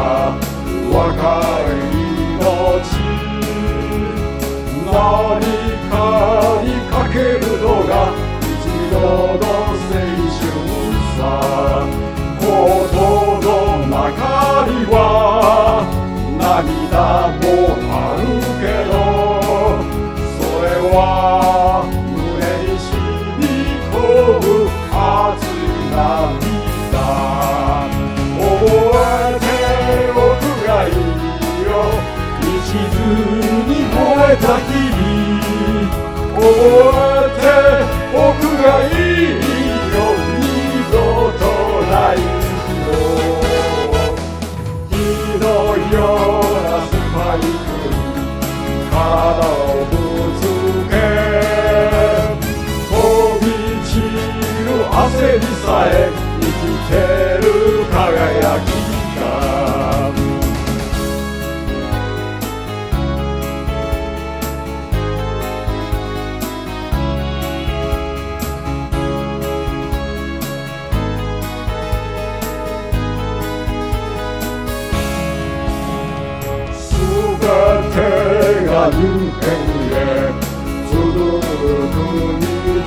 が若い命、何かにかけるのが一度の青春さ。ことの中には涙もあるけど、それは胸に染み込む熱い涙。覚えておくがいいよ、一途に燃えた日々。覚えておくがいいよ、二度とない日を。火のようなスパイクに体をぶつけ、飛び散る汗にさえ生きてる輝きが。全てが夢へ続く道、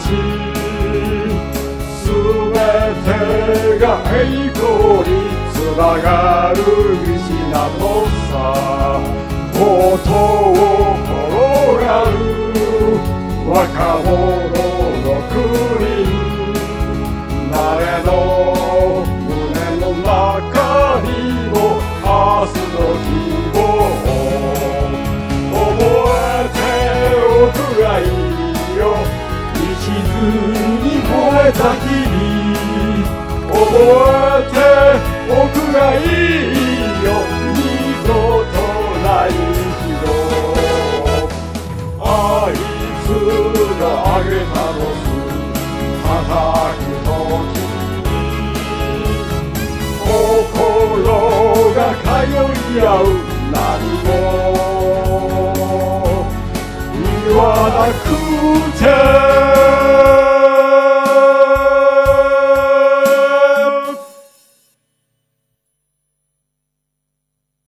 全てが栄光につながる道なのさ。ことを転がる若者の国、誰の胸の中にも明日の希望。覚えておくがいいよ、一途に燃えた日々。覚えておくがいいよ、二度とない日を。あいつがあげたのす叩く時に、心が通い合う